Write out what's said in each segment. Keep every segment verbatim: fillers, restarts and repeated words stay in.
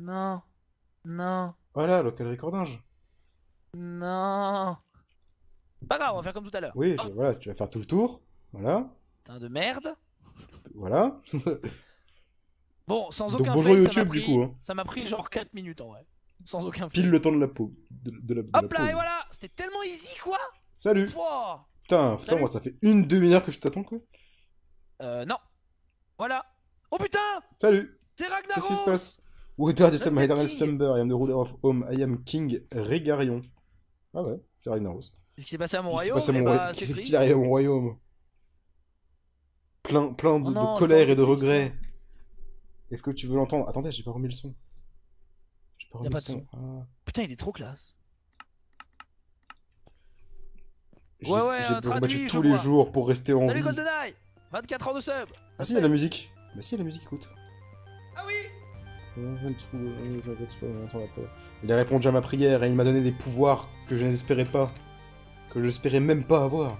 Non. Non. Voilà, local recordage. Non. Pas grave, on va faire comme tout à l'heure. Oui, Oh, tu, voilà, tu vas faire tout le tour. Voilà. putain de merde. Voilà. Bon, sans Donc aucun bonjour fail, ça m'a YouTube du pris... coup. Hein. Ça m'a pris genre quatre minutes en vrai. Sans aucun Pile fail. le temps de la pause. De, de la, de la Hop là, pause. et voilà. C'était tellement easy, quoi. Salut. Pouah. Putain, putain, Salut. moi ça fait une demi-heure que je t'attends quoi. Euh, non. Voilà. Oh putain. Salut. C'est Qu'est-ce qui se Ragnaros. passe? Whether this is my Undead eternal King. slumber, I am the ruler of home, I am King Régarion. Ah ouais, c'est Ragnaros. Qu'est-ce qui s'est passé à mon Qu'est-ce qui s'est royaume? passé à Eh mon bah, royaume? c'est Qu'est-ce triste. qui arrive à mon royaume? Plein, plein de, Oh non, de j'ai colère pas et de envie de regret. Est-ce que tu veux l'entendre? Attendez, j'ai pas remis le son. J'ai pas Y a remis pas le de son. son. Ah. Putain, il est trop classe. J'ai Ouais, ouais, j'ai euh, rebattu traduit, je tous les vois. jours pour rester en Salut vie. GoldenEye. vingt-quatre ans de sub. Ah si, il y a la musique. Bah si, il y a la musique, écoute. Ah oui. Il a répondu à ma prière et il m'a donné des pouvoirs que je n'espérais pas. Que je n'espérais même pas avoir.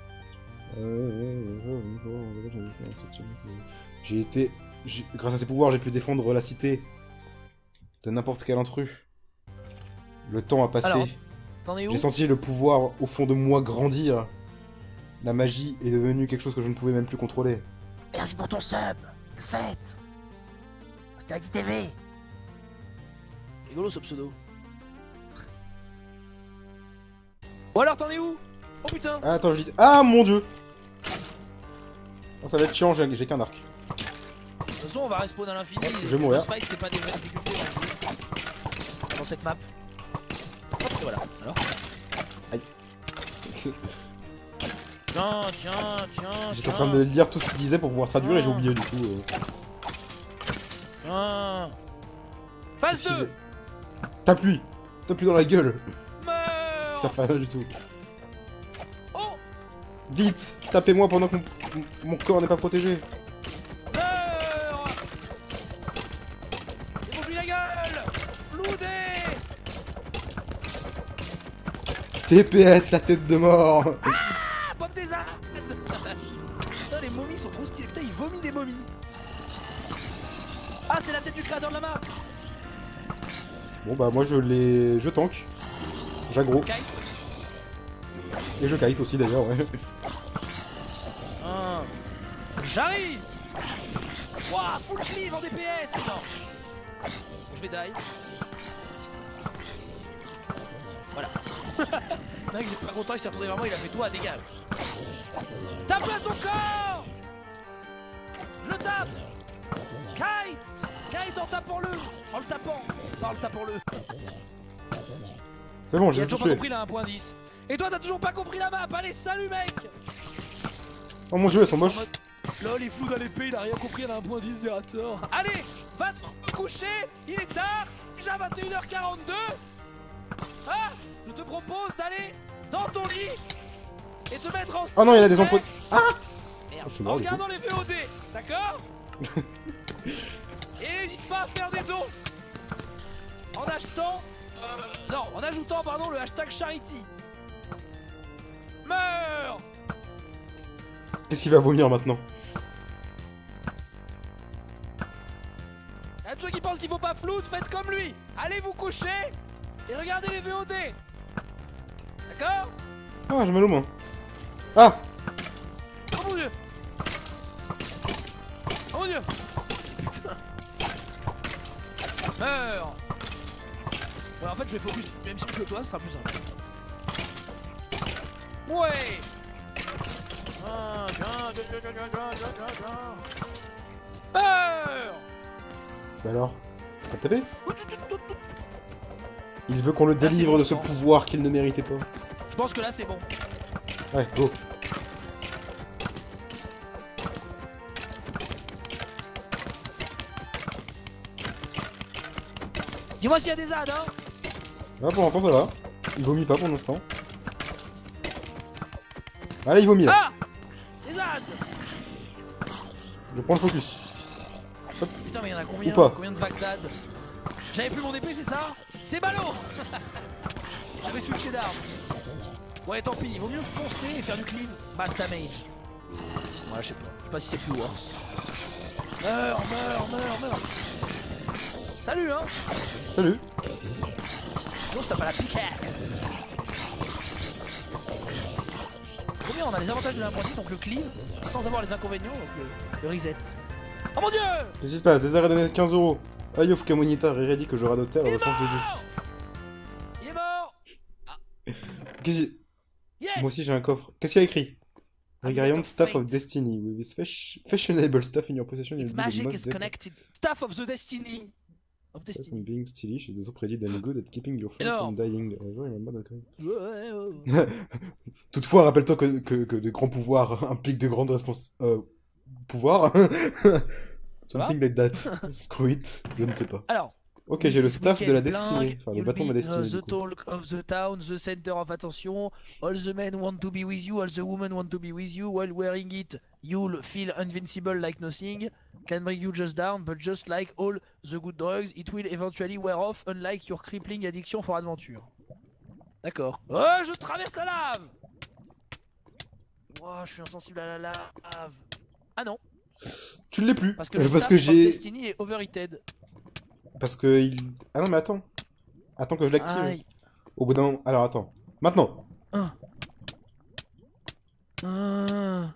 J'ai été... j'ai- Grâce à ces pouvoirs, j'ai pu défendre la cité de n'importe quel intrus. Le temps a passé. Alors, t'en es où? J'ai senti le pouvoir au fond de moi grandir. La magie est devenue quelque chose que je ne pouvais même plus contrôler. Merci pour ton sub. Le fait. Austerity T V. Rigolo ce pseudo. Bon alors, t'en es où? Oh putain. Ah, attends, je dis... Ah, mon dieu. Oh, ça va être chiant, j'ai j'ai qu'un arc. De toute façon, on va respawn à l'infini. Je vais mourir. Les boss fights, c'est pas des vraies difficultés dans- dans cette map. Hop, et voilà. Alors. Aïe. Tiens, tiens, tiens. J'étais en train de lire tout ce qu'il disait pour pouvoir traduire et j'ai oublié du coup. Euh... Tiens. Phase qu'est-ce qu'il deux. fait? T'appuies. T'appuies dans la gueule. Meurs. Ça fait rien du tout. Oh. Vite, tapez-moi pendant que mon, mon corps n'est pas protégé. Meurs. Débouche-lui la gueule. Floudé. T P S, la tête de mort. Ah, pomme des ânes. Putain, les momies sont trop stylées. Putain, il vomit des momies. Ah, c'est la tête du créateur de la map. Bon bah moi je les... je tank. J'aggro. Kite. Et je kite aussi d'ailleurs, ouais. Un. J'arrive. Wouah, full cleave en D P S. Non. Je vais die. Voilà. Le mec, il est pas content, il s'est retourné vers moi, il a fait toi, dégage. Tape-le à son corps. Je le tape. Kite. Kite en tapant-le. En le tapant. Pas en le tapant-le. C'est bon, Il j'ai a tout toujours pas tué. compris là, un point dix. Et toi, t'as toujours pas compris la map. Allez, salut, mec. Oh mon dieu, elles sont moches. Lol, il flou dans l'épée, il a rien compris, elle a un point dix, Zerator. Allez, va te coucher, il est tard, déjà vingt et une heures quarante-deux. Ah, je te propose d'aller dans ton lit et te mettre en... Oh non, il y a des emplois. Ah. Merde, Je suis en mort, du regardant les V O D, d'accord. Et n'hésite pas à faire des dons en achetant... Euh, non, en ajoutant, pardon, le hashtag Charity. Meurs. Qu'est-ce qu'il va vomir maintenant? À ceux qui pensent qu'il faut pas floute, faites comme lui. Allez vous coucher et regardez les V O D. D'accord? Ah, j'ai mal aux mains. Ah. Oh mon dieu. Oh mon dieu. Putain. Meurs. Ouais, en fait je vais focus même si que toi, ce sera plus simple. Ouais. Ah, tiens, tiens, tiens, tiens, tiens, tiens, tiens, tiens. Meurs. Bah alors, t'as tapé? Il veut qu'on le délivre bon, de je ce pense. pouvoir qu'il ne méritait pas. Je pense que là c'est bon. Ouais, go. Dis-moi s'il y a des ades, hein. Ah, pour l'instant ça va. Il vomit pas pour l'instant. Ah là, il vomit là. Ah. Des ades. Je prends le focus. Hop. Putain, mais y'en a combien? Ou pas. Combien de Bagdad? J'avais plus mon épée, c'est ça? C'est ballot. J'avais switché d'arme. Ouais, tant pis, il vaut mieux foncer et faire du cleave. Mass damage. Ouais, je sais pas. Je sais pas si c'est plus worse. Meurs, meurs, meurs, meurs. Salut, hein. Salut. Sinon, je tape à la pickaxe. Trop bien, on a les avantages de l'apprenti, donc le clean, sans avoir les inconvénients, donc le, le reset. Oh mon dieu! Qu'est-ce qui se passe? Des arrêts donné quinze euros. Ayo Fukamonita, Riri que je radotais, alors change de disque. Il est mort! Qu'est-ce qui... Yes! Moi aussi j'ai un coffre. Qu'est-ce qu'il y a écrit? Regardons of Staff Fate. of Destiny. With this fash- fashionable stuff in your possession, Its you'll be the magic most is dead- connected. Staff of the Destiny! Of Aside from Destiny. being stylish, it is also pretty damn good at keeping your friends Énorme. from dying. Uh, I remember that kind. Ouais, ouais, ouais. Toutefois, rappelle-toi que, que, que de grands pouvoirs impliquent de grandes responsabilités. Euh, pouvoirs Something like that. Screw it. Je ne sais pas. Alors. Ok, j'ai le this staff de la weekend destinée. bling, Enfin, le you'll bâton de be, la uh, destinée. The du coup. talk of the town, the center of attention. All the men want to be with you, all the women want to be with you. While wearing it, you'll feel invincible like nothing. Can bring you just down, but just like all the good drugs, it will eventually wear off, unlike your crippling addiction for adventure. D'accord. Oh, je traverse la lave. Oh, je suis insensible à la lave. Ah non, Tu ne l'es plus. parce que le Parce staff que of j'ai. Destiny est overheated. Parce que il. Ah non, mais attends. Attends que je l'active. Aïe. Au bout d'un moment. Alors attends. Maintenant. Un. Un.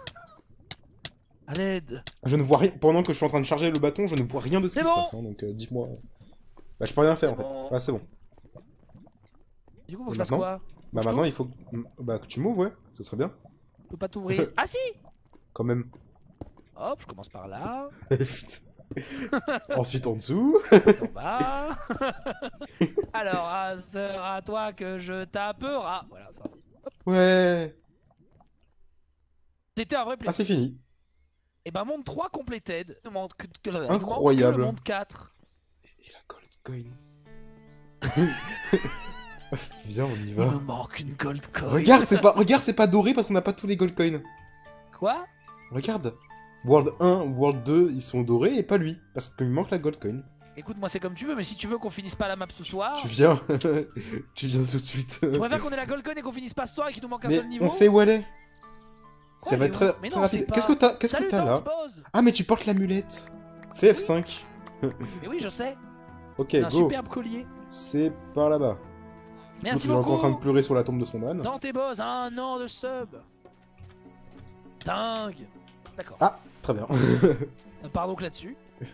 À l'aide. Je ne vois rien. Pendant que je suis en train de charger le bâton, je ne vois rien de ce C'est qui bon. se passe. hein, donc euh, dis-moi. Bah, je peux rien faire en C'est fait. bon. Ah, c'est bon. Du coup, faut que Et je fasse maintenant quoi? Bah, Je maintenant, t'ouvre il faut que... Bah, que tu m'ouvres, ouais. Ce serait bien. Je peux pas t'ouvrir. Ah si! Quand même. Hop, je commence par là. Putain. Ensuite, en dessous. En bas. Alors, à, sœur, à toi que je taperai. Voilà, c'est parti. Ouais. C'était un vrai Ah, plaisir. c'est fini. Et ben, monde trois completed. Il nous manque que, que- il nous manque Incroyable. que le monde quatre. Et la gold coin. Viens, on y Il va. nous manque une gold coin. Regarde, c'est pas... Regarde, c'est pas doré parce qu'on n'a pas tous les gold coins. Quoi? Regarde. World un, World deux, ils sont dorés et pas lui. Parce qu'il me manque la gold coin. Écoute, moi c'est comme tu veux, mais si tu veux qu'on finisse pas la map ce soir, Tu viens. Tu viens tout de suite. je préfère qu'on ait la gold coin et qu'on finisse pas ce soir et qu'il nous manque un Mais seul niveau. on sait où elle est. Quoi, Ça va il être est très, où? Mais très non, on sait rapide. pas. Qu'est-ce que t'as Qu'est-ce que Salut, t'as là Dance Pose. Ah, mais tu portes l'amulette. Fais F cinq. Mais oui, je sais. Ok, C'est un go. superbe collier. C'est par là-bas. Merci Il est encore en train de beaucoup. pleurer sur la tombe de son âne. Dans tes boss, un an de sub. Dingue. D'accord. Ah, très bien. Ça part donc là-dessus.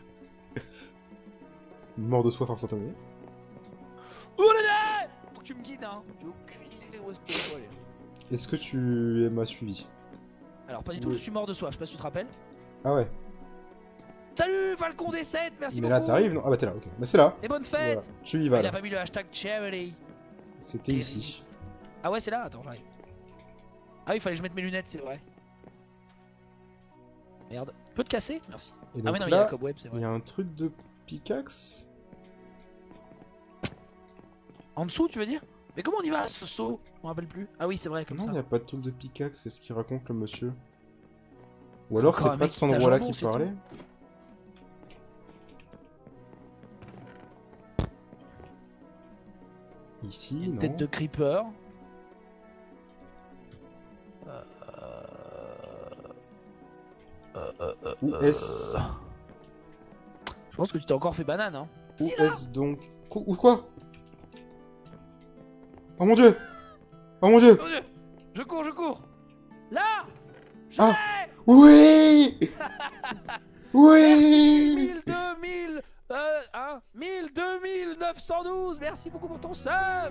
Mort de soif instantanée. Ouh là là. Faut que tu me guides, hein. J'ai aucune idée où est-ce que je dois aller. Est-ce que tu m'as suivi? Alors, pas du tout, Oui. je suis mort de soif, je sais pas si tu te rappelles. Ah ouais. Salut Falcon D sept, merci Mais beaucoup. là, t'arrives, non? Ah bah t'es là, ok. Bah c'est là. Et bonne fête. Voilà. Tu y Ah, vas il a là. pas mis le hashtag charity. C'était ici. Ah ouais, c'est là. Attends, j'arrive. Ah oui, il fallait que je mette mes lunettes, c'est vrai. Merde. Tu peux te casser? Merci. Et Ah donc mais non, il y a là, la cobweb, c'est il vrai. y a un truc de pickaxe. En dessous, tu veux dire? Mais comment on y va, ce saut? Je me rappelle plus. Ah oui, c'est vrai, comme Non, il ça. n'y a pas de truc de pickaxe, c'est ce qu'il raconte le monsieur. Ou alors Encore un c'est pas mec de qui cet t'a endroit-là jambon, qui c'est parlait. Ici, Une non. tête de creeper. Euh... Où est-ce Je pense que tu t'es encore fait banane, hein. Où Si, là. est-ce donc Qu- Ou quoi Oh mon dieu Oh mon dieu Oh Dieu. Je cours, je cours. Là. Je Ah. l'ai. Oui Oui mille, deux mille, euh, hein, mille, deux mille neuf cent douze, merci beaucoup pour ton sub.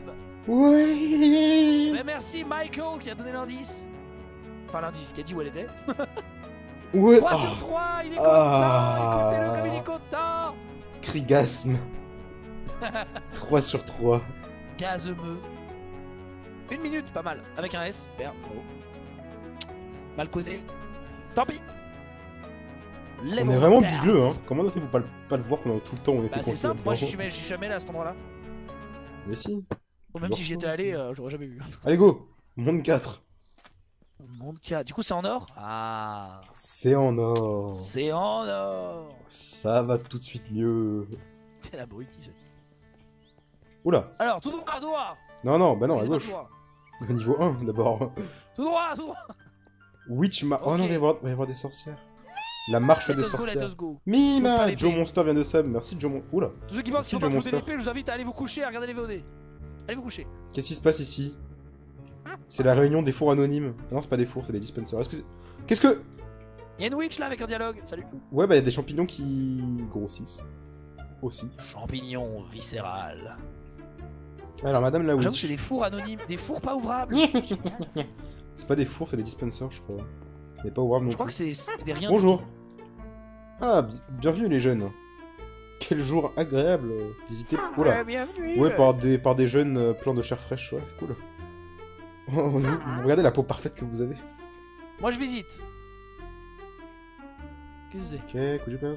Oui Mais merci Michael qui a donné l'indice. Enfin l'indice, qui a dit où elle était. Ouais trois oh, sur trois, il est Ah. content, écoutez-le comme il est content. Krigasme trois sur trois. Gazemeux. Une minute, pas mal, avec un S, super, bravo. Mal codé. Tant pis. On est vraiment bigleux, hein. Comment on a fait pour pas le, pas le voir pendant tout le temps où on était Bah c'est coincé simple, moi là-dedans j'y suis, j'y suis jamais là à cet endroit là. Mais si. Ou même si j'y étais allé, euh, j'aurais jamais vu. Allez go Monde quatre. Monde K. Du coup c'est en or. Ah. C'est en or. C'est en or. Ça va tout de suite mieux. C'est l'abruti. Oula. Alors tout droit, tout droit. Non, non, bah non, à Laisse-moi gauche. tout droit. Niveau un, d'abord. Tout droit, tout droit. Witch ma... Oh Ok. non, il va y avoir, il va y avoir des sorcières. La marche Let des us go, let sorcières. us go. Mima, Faut pas Joe l'épée. Monster vient de sub. Merci Joe Monster. Oula, Tous ceux qui pensent qu'il faut Joe pas foutre de Monster. l'épée, je vous invite à aller vous coucher et à regarder les V O D. Allez vous coucher. qu'est-ce qui se passe ici? C'est la réunion des fours anonymes. Non, c'est pas des fours, c'est des dispensers. Est-ce que c'est... Qu'est-ce que... Il y a une witch là avec un dialogue. Salut. Ouais, bah il y a des champignons qui grossissent. Aussi. Champignon viscéral. Alors, madame la J'avoue, witch. c'est des fours anonymes, des fours pas ouvrables. C'est pas des fours, c'est des dispensers, je crois. Mais pas ouvrables non Je crois que plus. c'est des rien. Bonjour. Ah, bi- bienvenue les jeunes. Quel jour agréable euh, visité. Oula. Ouais, bienvenue. Ouais, par des, par des jeunes euh, pleins de chair fraîche, ouais, cool. Oh, vous, vous regardez la peau parfaite que vous avez. Moi je visite. Qu'est-ce que c'est? Ok, que j'ai pas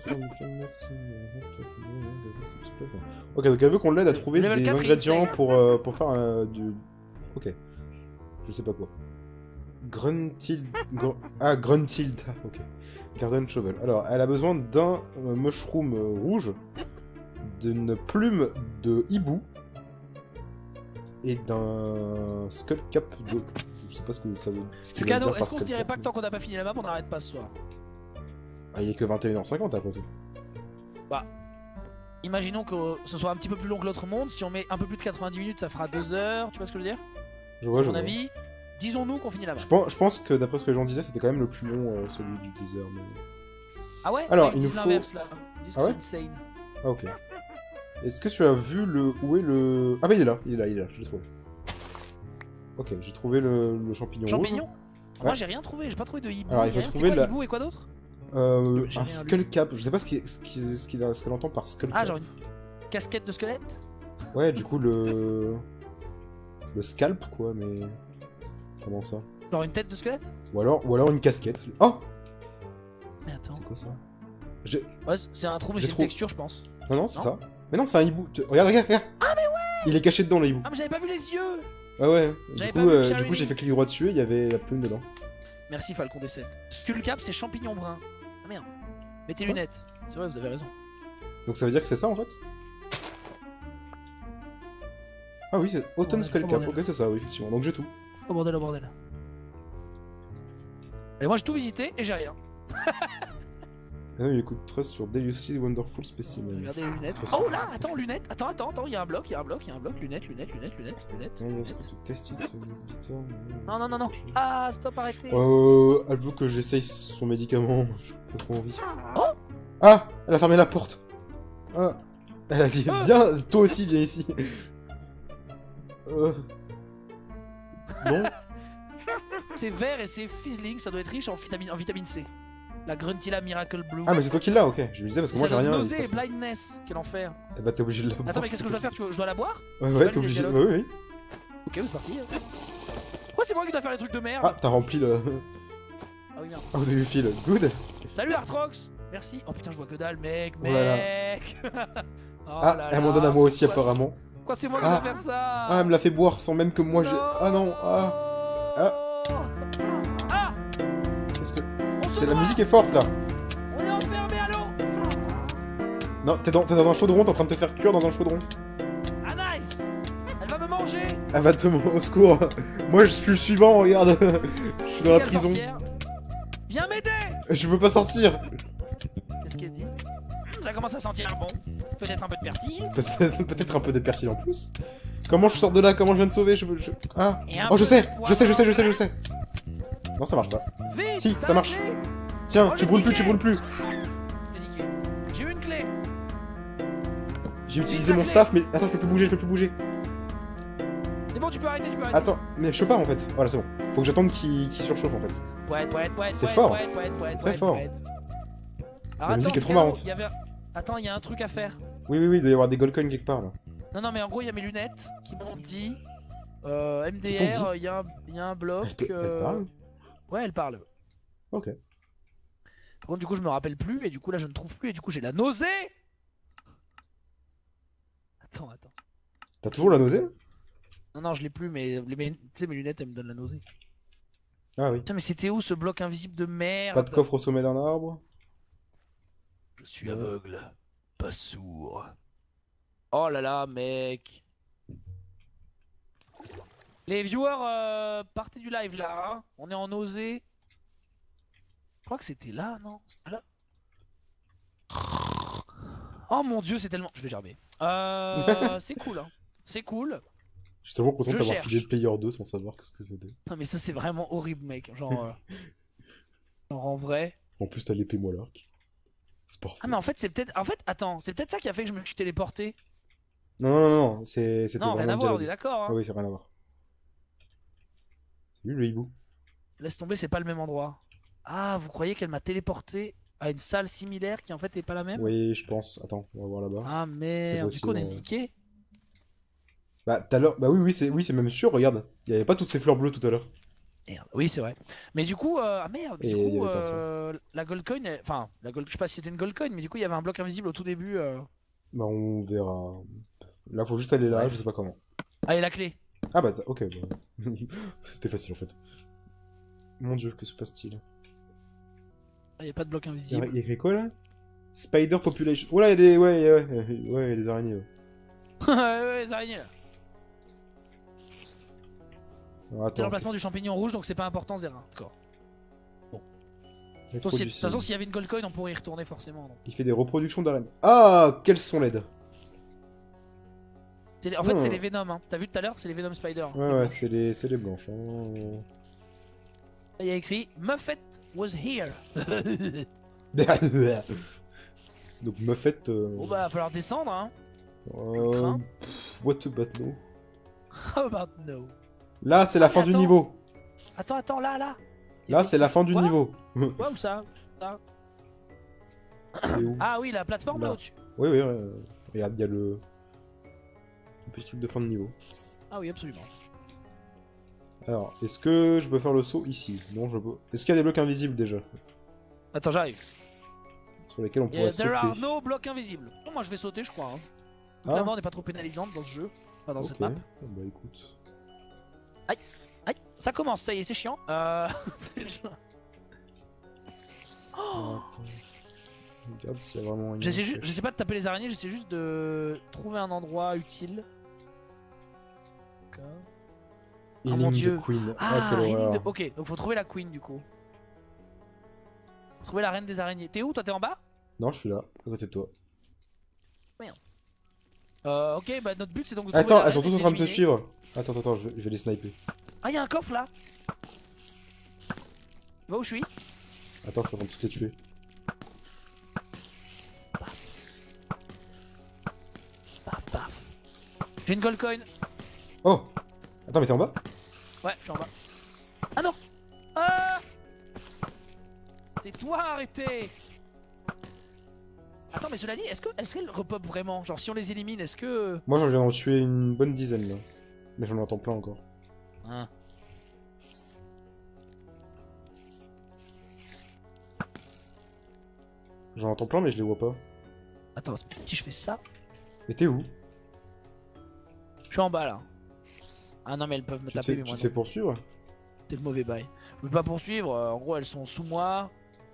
Ok, donc elle veut qu'on l'aide à trouver Level des quatre, ingrédients insane. pour, euh, pour faire euh, du... Ok. Je sais pas quoi. Gruntilda... Gr- Ah, Gruntilda, ok. Garden Shovel. Alors, elle a besoin d'un euh, mushroom euh, rouge, d'une plume de hibou, et d'un skull cap de... Je sais pas ce que ça veut, ce qu'il veut Lucano, dire par est-ce qu'on se skull dirait cap. pas que tant qu'on n'a pas fini la map, on n'arrête pas ce soir? Ah, il est que vingt et une heures cinquante après tout. Imaginons que ce soit un petit peu plus long que l'autre monde. Si on met un peu plus de quatre-vingt-dix minutes, ça fera deux heures. Tu vois ce que je veux dire? Je vois, À je mon vois. avis, disons-nous qu'on finit la map. Je pense, je pense que d'après ce que les gens disaient, c'était quand même le plus long, euh, celui du désert. Mais... Ah ouais? Alors, Ouais, ils il nous disent faut- l'inverse là. Ils disent que Ah ouais c'est insane. Ah, ok. Est-ce que tu as vu le... Où est le... Ah bah il est là, il est là, il est là, je l'ai trouvé. Ok, j'ai trouvé le, le champignon Champignon? rouge. Moi Ouais. j'ai rien trouvé, j'ai pas trouvé de hibou. Alors, il y a faut rien. trouver C'était quoi, la- hibou et quoi d'autre? Euh, J'ai un rien skull cap, je sais pas ce qu'il ce qu'il- ce qu'il a- ce qu'elle entend par skull cap. Ah, genre une casquette de squelette? Ouais, du coup, le... Le scalp, quoi, mais... Comment ça? Genre une tête de squelette? Ou alors, ou alors une casquette. Oh! Mais attends. C'est quoi ça? J'ai... Ouais, c'est un trou, mais J'ai c'est une trop- texture, je pense. Non, non, c'est Non ça. Mais non, c'est un hibou. Tu- Regarde, regarde, regarde! Ah, mais ouais! Il est caché dedans, le hibou. Ah, mais j'avais pas vu les yeux! Ah ouais, du J'avais coup, pas vu euh, Charlie. du coup j'ai fait clic droit dessus et il y avait la plume dedans. Merci Falcon D sept. Skullcap, c'est champignon brun. Ah merde. Mets tes Quoi lunettes. C'est vrai, vous avez raison. Donc ça veut dire que c'est ça en fait? Ah oui, c'est Autumn bordel, Skull oh Cap. bordel. Ok, c'est ça, oui, effectivement. Donc j'ai tout. Oh bordel, oh bordel. Et moi j'ai tout visité et j'ai rien. Ah non, il écoute Trust sur Deliciously Wonderful Specimen. Regardez les lunettes. Trop Oh là, attends, lunettes. Attends, attends, attends, il y a un bloc, il y a un bloc, il y a un bloc. Lunettes, lunettes, lunettes, lunettes, lunettes. Non, lunettes. c'est tout test it, euh, editor, Non, non, non, non. Ah, stop, arrêtez. Euh, avoue que j'essaye son médicament, j'ai pas trop envie. Oh Ah! Elle a fermé la porte! Ah! Elle a dit, Ah. viens, toi aussi, viens ici! Euh... Non? C'est vert et c'est fizzling, ça doit être riche en vitamine, en vitamine C. La Gruntilla Miracle Blue. Ah, mais c'est toi qui l'as, ok. Je lui disais parce que Et moi ça j'ai donne rien. nausée il et se passe- blindness, quel enfer. Eh bah t'es obligé de la boire. Attends, mais qu'est-ce que je dois faire tu veux- Je dois la boire? Ouais, pas ouais, lu t'es les obligé. dialogues. Oui, oui. Ok, c'est parti. Pourquoi c'est moi qui dois faire les trucs de merde? Ah, t'as rempli le. Ah oui, merde. Oh, du fil. Good. Salut Artrox. Merci. Oh putain, je vois que dalle, mec, Oh là là. mec. Oh Ah, là elle m'en là, donne à moi aussi, pourquoi- apparemment. Pourquoi c'est moi qui Ah. dois faire ça? Ah, elle me l'a fait boire sans même que moi j'ai. Ah non, ah. Ah. Ah. Qu'est-ce que. On se C'est la noie. musique est forte là. On est enfermé à l'eau. Non, t'es dans, t'es dans un chaudron, t'es en train de te faire cuire dans un chaudron. Ah nice. Elle va me manger. Elle va te. Au secours. Moi je suis le suivant, regarde. Je suis dans la Quelle prison. sorcière. Viens m'aider. Je peux pas sortir. Qu'est-ce qu'elle dit? Ça commence à sentir bon. Peut-être un peu de persil. Peut-être peut-être un peu de persil en plus. Comment je sors de là? Comment je viens de sauver? je... je- Ah. Et un Oh, je peu sais, de je sais, je sais, je sais, poivre. je sais. Non, ça marche pas. Vite. Si, ça marche. allez. Tiens, Oh, tu le brûles plus, ticket. tu brûles plus. J'ai niqué. J'ai eu une clé. J'ai utilisé mon staff, mais attends, je peux plus bouger, je peux plus bouger. C'est bon, tu peux arrêter, tu peux arrêter. Attends, mais je peux pas en fait. Voilà, c'est bon. Faut que j'attende qu'il qu'il surchauffe en fait. Poète, poète, poète, C'est poète, fort. poète, poète, poète, Très poète, fort. poète. Alors, La musique attends, est trop Lucano, marrante. il y avait un- Attends, il y a un truc à faire. Oui, oui, oui, il doit y avoir des gold coins quelque part là. Non, non, mais en gros, il y a mes lunettes qui m'ont dit euh, Qui t'ont M D R, il y, a un- il y a un bloc. Elle, te... elle euh, parle. Ouais, elle parle. Ok. Par contre, du coup, je me rappelle plus, et du coup, là, je ne trouve plus, et du coup, j'ai la nausée. Attends, attends. T'as toujours la nausée? Non, non, je l'ai plus, mais les- mes... tu sais, mes lunettes, elles me donnent la nausée. Ah oui. Putain, mais c'était où ce bloc invisible de merde? Pas de coffre au sommet d'un arbre. Je suis aveugle, pas sourd. Oh là là, mec. Les viewers, euh, partez du live là, hein. On est en nausée. Je crois que c'était là, non? C'était là. Oh mon dieu, c'est tellement... Je vais gerber. Euh... c'est cool, hein. C'est cool. Je suis tellement content Je d'avoir cherche. filé Player deux sans savoir ce que c'était. Non mais ça c'est vraiment horrible mec. Genre... euh, Genre en vrai... En plus, t'as l'épée moi l'arc. C'est parfait. Ah mais en fait c'est peut-être... En fait, attends, c'est peut-être ça qui a fait que je me suis téléporté. Non, non, non, non, c'est- c'était Non, rien vraiment à le voir, on dialogue. est d'accord. Hein. Ah oui, c'est rien à voir. Salut le hibou. Laisse tomber, c'est pas le même endroit. Ah, vous croyez qu'elle m'a téléporté à une salle similaire qui en fait est pas la même? Oui, je pense. Attends, on va voir là-bas. Ah merde, du coup on est possible, ouais. niqué. Bah, tout à l'heure. Bah oui, oui, c'est oui, c'est même sûr, regarde. Il y avait pas toutes ces fleurs bleues tout à l'heure. Merde, oui c'est vrai. Mais du coup, euh... ah merde, mais Et du il y coup, avait pas ça. euh... la gold coin, elle- enfin, la gold... je sais pas si c'était une gold coin, mais du coup il y avait un bloc invisible au tout début. Euh... Bah, on verra. Là, faut juste aller là, Ouais. je sais pas comment. Allez, la clé. Ah bah, ok. Bah... C'était facile en fait. Mon dieu, que se passe-t-il? Il y a pas de bloc Il y invisible. a il y a écrit quoi là? Spider Population. Oh là, il y a des. Ouais, ouais, ouais, ouais, il y a des araignées. Ouais. ouais, ouais, les araignées là. Alors, C'est attends. l'emplacement du champignon rouge donc c'est pas important, Zera. D'accord. De toute façon, si- de toute façon, s'il y avait une gold coin, on pourrait y retourner forcément. donc. Il fait des reproductions d'araignées. Ah, quelles sont laides. C'est les- En fait, Hmm. c'est les Venom. Hein. T'as vu tout à l'heure? C'est les Venom Spider. Ouais, ouais, c'est les, c'est les blanches. Hein. Il y a écrit Muffet was here. Donc Muffet. Euh... Bon bah, va falloir descendre, hein. euh, crains. pff, What about no? How about no? Là, c'est la Ah, fin mais du attends. niveau. Attends, attends, là, là. Là, c'est la fin du Quoi niveau. Ouais, où ça? Ça. C'est où? Ah oui, la plateforme là Là. au-dessus. Oui, oui, ouais. Regarde, il y a le. Le petit truc de fin de niveau. Ah oui, absolument. Alors, est-ce que je peux faire le saut ici? Non, je peux. Est-ce qu'il y a des blocs invisibles déjà? Attends, j'arrive. Sur lesquels on pourrait Yeah, sauter? there are no blocs invisibles. Non, moi je vais sauter, je crois. Hein. Donc, Ah. la mort n'est pas trop pénalisante dans ce jeu. Pas dans Ok. cette map. Ah bah écoute. Aïe, ça commence, ça y est, c'est chiant. Euh... c'est le jeu. Oh, Alors, attends. Regarde s'il y a vraiment une. j'essaie juste, je sais pas de taper les araignées, j'essaie juste de trouver un endroit utile. D'accord. Oh mon Healing dieu. de Queen. Ah, quelle healing horreur. de... ok, donc faut trouver la queen du coup. Faut trouver la reine des araignées. T'es où? Toi t'es en bas? Non, je suis là, à côté de toi. Euh, ok, bah notre but c'est donc de trouver Attends, la elles sont reine tous et en train de te d'éliminer. suivre. Attends, attends, attends, je, je vais les sniper. Ah, y'a un coffre là. Tu vois où je suis? Attends, je suis en train de tous les tuer. Paf, paf. J'ai une gold coin. Oh! Attends, mais t'es en bas? Ouais, je suis en bas. Ah non! Ah! C'est toi, arrêtez! Attends, mais cela dit, est-ce que est-ce qu'elles repop vraiment? Genre, si on les élimine, est-ce que. Moi, j'en viens d'en tuer une bonne dizaine là. Mais j'en entends plein encore. Hein. J'en entends plein, mais je les vois pas. Attends, si je fais ça. Mais t'es où? Je suis en bas là. Ah non, mais elles peuvent me Tu te taper, fais, mais tu moi te fais non. poursuivre? C'est le mauvais bail. Je peux pas poursuivre, euh, en gros, elles sont sous moi.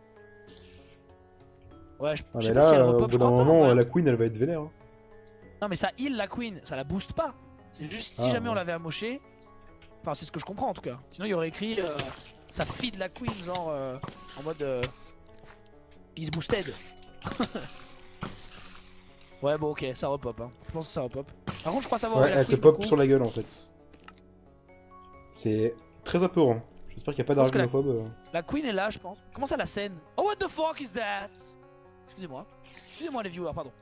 Ouais, je, Ah, je mais sais pas si là, elles euh, au repop, bout je d'un crois pas, en moment, vrai. euh, la Queen elle va être vénère. Hein. Non, mais ça heal la queen, ça la booste pas. C'est juste si Ah, jamais ouais. on l'avait amoché. Enfin, c'est ce que je comprends en tout cas. Sinon, il y aurait écrit euh, ça feed la queen, genre euh, en mode. Euh, He's boosted. Ouais, bon, ok, ça repop. Hein. Je pense que ça repop. Par contre, je crois savoir où Ouais, est la elle te queen, pop du coup. sur la gueule en fait. C'est très apeurant. J'espère qu'il n'y a pas pense que la- d'arachnophobe. euh. La queen est là, je pense. Comment ça, la scène? Oh, what the fuck is that? Excusez-moi. Excusez-moi, les viewers, pardon.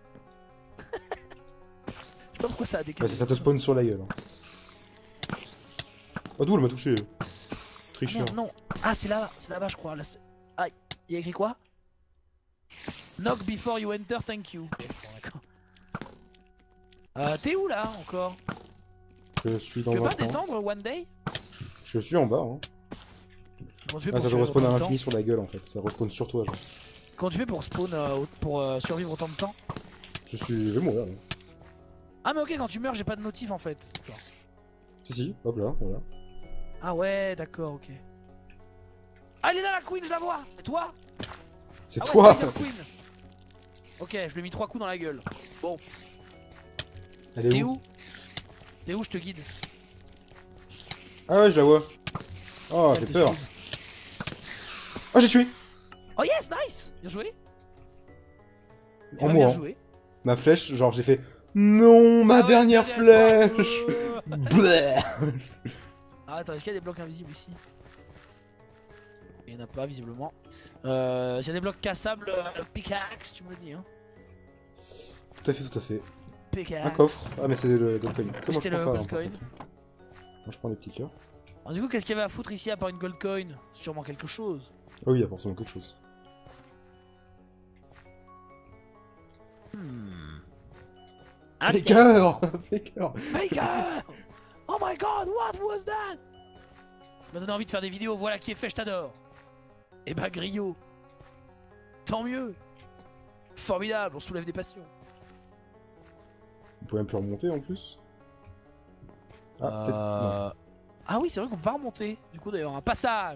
Je sais pas pourquoi ça a décalé. Bah, ça, ça te spawn sur la gueule. Hein. Oh, d'où elle m'a touché. Ah, Tricheur. merde, non. Ah, c'est là, c'est là-bas, je crois. Là, c'est- aïe, il y a écrit quoi? Knock before you enter, thank you. Ok, bon, d'accord. Euh, t'es où là encore? Je suis dans Tu veux un pas coin. descendre one day? Je suis en bas. Hein. Comment tu fais Ah, pour ça te survivre respawn à autant de l'infini temps? sur la gueule en fait. Ça respawn sur toi. Genre. Comment tu fais pour spawn euh, au- pour euh, survivre autant de temps? Je suis. Je vais mourir. Là. Ah mais ok, quand tu meurs j'ai pas de notif en fait. D'accord. Si, si. Hop là. Voilà. Ah ouais, d'accord, ok. Ah, elle est là la queen, je la vois. C'est toi? C'est Ah ouais, toi. Spider Queen. Ok, je lui ai mis trois coups dans la gueule. Bon, Elle t'es est où? où? T'es où? Je te guide. Ah ouais, je la vois. Oh, Elle j'ai te peur. suit. Oh, j'ai tué. Oh yes, nice. Bien joué. En Bien mourant. joué. ma flèche, genre j'ai fait non, ma Ah ouais, dernière dernière flèche. fois. Bleh. Ah, attends, est-ce qu'il y a des blocs invisibles ici? Il n'y en a pas, visiblement. Euh, S'il y a des blocs cassables, euh, pickaxe, tu me le dis, hein. Tout à fait, tout à fait. Pickaxe. Un coffre. Ah mais c'est le gold coin. Comment C'était je prends le ça, gold alors, par coin. contre Moi je prends les petits cœurs. Alors, du coup, qu'est-ce qu'il y avait à foutre ici à part une gold coin? Sûrement quelque chose. Ah oui, il y a forcément quelque chose. Hmm. Faker. Faker. Faker! Oh my god, what was that? Ça m'a donné envie de faire des vidéos, voilà qui est fait, je t'adore. Et bah Griot. Tant mieux. Formidable, on soulève des passions. On peut même plus remonter en plus. Ah, peut-être. Euh... Ah oui, c'est vrai qu'on peut pas remonter. Du coup, d'ailleurs, un passage.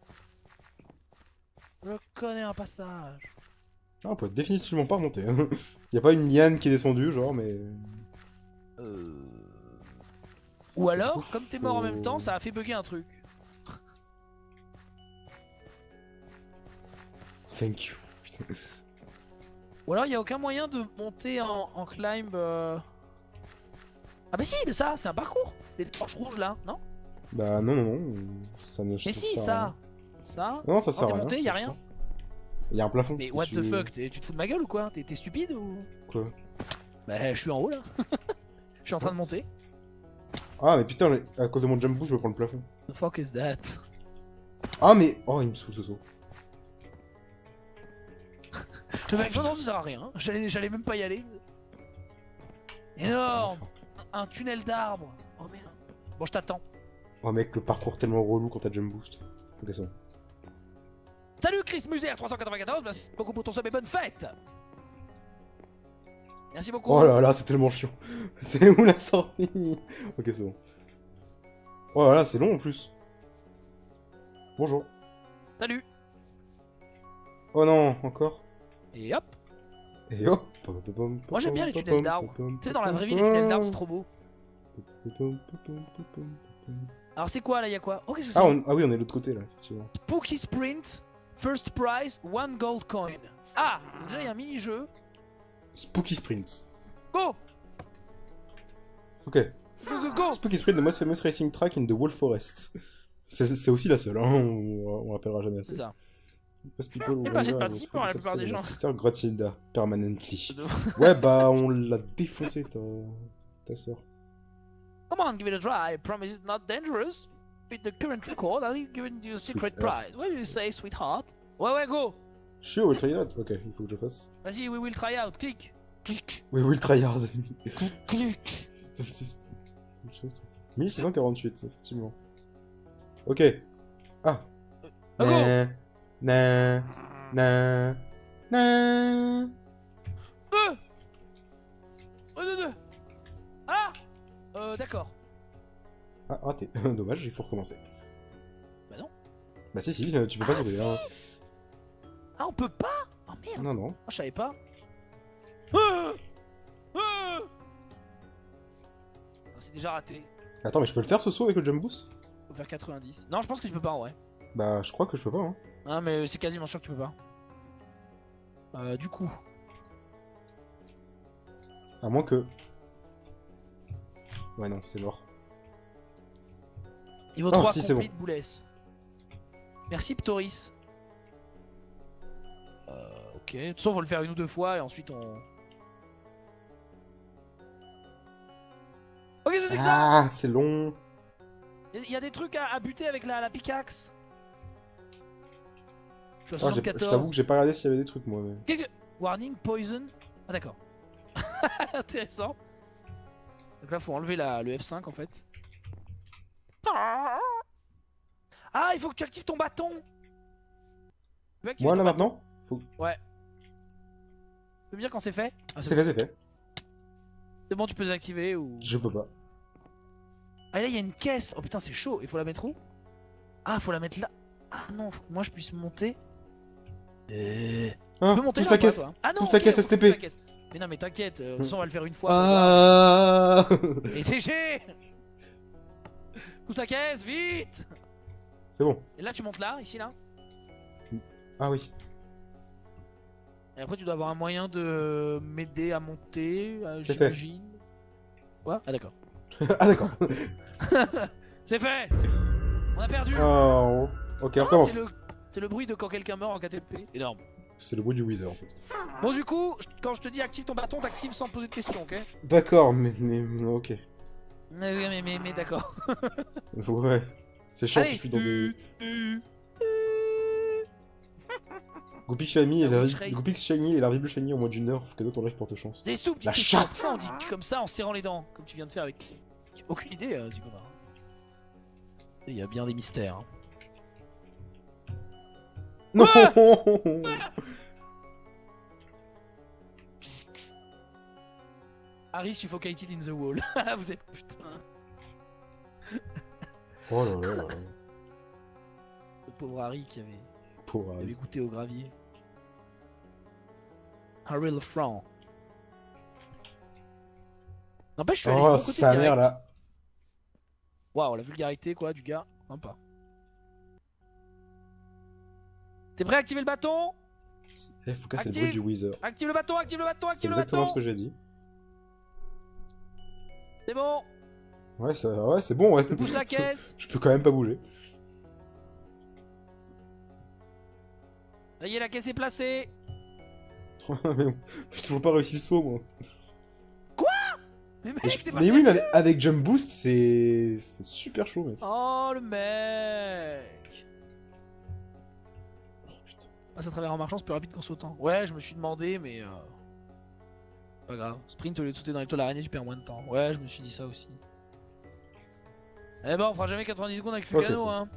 Je connais un passage. Ah, on peut définitivement pas remonter. Il y a pas une liane qui est descendue, genre, mais. Euh... Ou alors, coup, comme t'es mort en faut- même temps, ça a fait bugger un truc. Thank you. Putain. Ou alors, il y a aucun moyen de monter en, en climb. Euh... Ah bah si, mais ça, c'est un parcours. Les planches rouges là, non? Bah non, non, non. Ça ne. Mais si, ça. Ça. Non, ça sert t'es à rien. monté, je y a te rien. jure. Il y a un plafond. Mais what the dessus. fuck, t'es- tu te fous de ma gueule ou quoi? T'es t'es stupide ou? Quoi? Bah je suis en haut là. Je suis en train de What? monter. Ah, mais putain, à cause de mon jump boost, je me prends le plafond. The fuck is that? Ah, mais. Oh, il me saoule ce saut. Je mec, non, non, ça sert à rien. J'allais j'allais même pas y aller. Énorme. Un, un tunnel d'arbres. Oh merde. Bon, je t'attends. Oh, mec, le parcours tellement relou quand t'as jump boost. Ok, c'est bon. Salut Chris Muser trois cent quatre-vingt-quatorze, merci beaucoup pour ton sub et bonne fête. Merci beaucoup. Oh là là, c'est tellement chiant. C'est où la sortie? Ok, c'est bon. Oh là là, c'est long en plus. Bonjour. Salut. Oh non, encore. Et hop. Et hop. Moi, j'aime bien les tunnels d'arbres. Tu sais, dans la vraie vie, les tunnels d'arbres, c'est trop beau. Alors, c'est quoi là? Y'a quoi? Oh, qu'est-ce que c'est? Ah, on- ah oui, on est de l'autre côté là, effectivement. Spooky Sprint, first prize, one gold coin. Ah, donc déjà il y a un mini-jeu. Spooky Sprint. Go! Ok. Go, go, go! Spooky Sprint, the most famous racing track in the Wolf Forest. C'est c'est aussi la seule, hein, on, on rappellera jamais assez. C'est ça. Most people Il y a who pas assez de wonder participants, was la plupart des my gens. sister Grotilda, permanently. Ouais, bah, on l'a défoncé, ta, ta sœur. Come on, give it a try. I promise it's not dangerous. With the current record, I'll give you a secret Sweetheart. prize. What do you say, sweetheart? Ouais, ouais, go! Sure, we'll try it out. Ok, il faut que je fasse. Vas-y, we will try out. Click. Click. Oui, we'll try hard. Click. mille six cent quarante-huit, effectivement. Ok. Ah. Ah, go! Na, na, na, na. Deux! Oh, deux, deux! Ah! Euh, d'accord. Ah, raté. Dommage, il faut recommencer. Bah non. Bah si, si, tu peux pas Ah, sauter. si. Hein. Ah, on peut pas? Oh merde! Non, non. Ah, je savais pas. Ah! Ah! Ah, c'est déjà raté. Attends, mais je peux le faire ce saut avec le jump boost? Faut faire quatre-vingt-dix. Non, je pense que tu peux pas en vrai. Bah, je crois que je peux pas, hein. Ah, mais c'est quasiment sûr que tu peux pas. Euh, du coup. À moins que... Ouais, non, c'est mort. Niveau Oh, trois, si, c'est complete Boulès. Merci Ptoris. Euh, ok. De toute façon, faut le faire une ou deux fois et ensuite on. Ok, c'est que ça! Ah, c'est long. Il y a des trucs à, à buter avec la, la pickaxe. Je suis à Ah, j'ai- je soixante-quatorze. t'avoue que j'ai pas regardé s'il y avait des trucs, moi. Mais... Qu'est-ce que. Warning, poison. Ah, d'accord. Intéressant. Donc là, faut enlever la, le F cinq en fait. Ah, il faut que tu actives ton bâton. Tu veux activer Moi, ton là, bâton maintenant faut... Ouais. Tu peux me dire quand c'est fait? Ah, C'est fait, c'est fait. C'est bon, tu peux désactiver ou. Je peux pas. Ah, là, il y a une caisse. Oh putain, c'est chaud. Il faut la mettre où? Ah, faut la mettre là. Ah non, faut que moi je puisse monter. Euh... Hein, Tu peux monter pousse là la ou pas, caisse. toi Ah non, pousse la ok, caisse faut S T P. pousser la caisse. Mais non, mais t'inquiète, euh, de toute façon, on va le faire une fois. Ah. Et T G. Pousse la caisse, vite. C'est bon. Et là, tu montes là, ici, là. Ah oui. Et après, tu dois avoir un moyen de m'aider à monter, euh, C'est fait. j'imagine. Quoi? Ah, d'accord. Ah d'accord. C'est fait. On a perdu. Oh, ok, on Ah, recommence. c'est le... c'est le bruit de quand quelqu'un meurt en K T P. Énorme. C'est le bruit du Wither en fait. Bon, du coup, quand je te dis active ton bâton, t'actives sans poser de questions, ok? D'accord, mais, mais, ok. Mais, mais, mais, mais d'accord. Ouais. C'est chiant si Allez. je suis dans des... Goupix Shiny et La la... Witch Race. Goupix Shiny et l'arbible Shiny en moins d'une heure, cadeau ton live porte chance. Des sous, La petites chatte. questions. On dit comme ça en serrant les dents, comme tu viens de faire avec. Aucune idée, euh, Zigomar. Il y a bien des mystères. Hein. Non. Harry suffocated in the wall. Vous êtes putain. Oh là là là. Le pauvre Harry qui avait, Pauvre qui Harry. avait goûté au gravier. Harry le franc. N'empêche, je suis allé du Oh bon côté sa direct. mère là. Waouh, la vulgarité quoi du gars. Sympa. T'es prêt à activer le bâton? Eh, faut casser le Active. bruit du Wither. Active le bâton, active le bâton, C'est active le exactement bâton. ce que j'ai dit. C'est bon. Ouais, ça... ouais c'est bon, ouais. Je pousse la caisse. Je peux quand même pas bouger. Ça y est, la caisse est placée. Mais j'ai toujours pas réussi le saut, moi. Mais mec, Mais, je- t'es pas mais oui, mais sérieux? avec, avec Jump Boost, c'est c'est super chaud, mec. Oh le mec. Oh putain. Passe à travers en marchant, c'est plus rapide qu'en sautant. Ouais, je me suis demandé, mais euh... pas grave. Sprint au lieu de sauter dans les toiles d'araignée, tu perds moins de temps. Ouais, je me suis dit ça aussi. Eh ben, on fera jamais quatre-vingt-dix secondes avec Ok, Fugano, ça. hein.